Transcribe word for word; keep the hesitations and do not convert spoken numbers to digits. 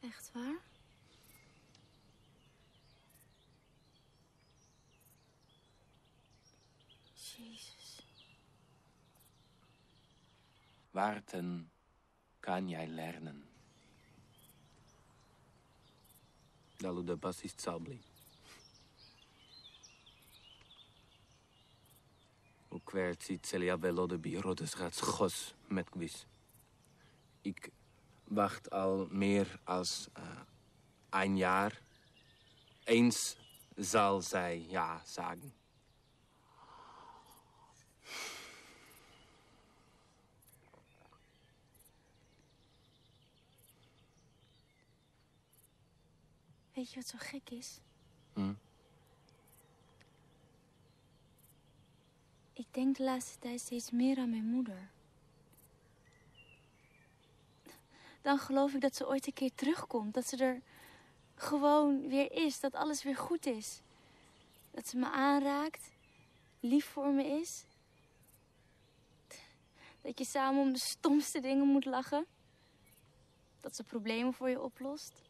Echt waar? Jezus. Warten kan jij leren. Dalu de basis sabli. U kwerci celia velode bi rodes rats gos met gwis. Ik wacht al meer als uh, een jaar. Eens zal zij ja zeggen. Weet je wat zo gek is? Hm? Ik denk de laatste tijd steeds meer aan mijn moeder. Dan geloof ik dat ze ooit een keer terugkomt. Dat ze er gewoon weer is. Dat alles weer goed is. Dat ze me aanraakt. Lief voor me is. Dat je samen om de stomste dingen moet lachen. Dat ze problemen voor je oplost.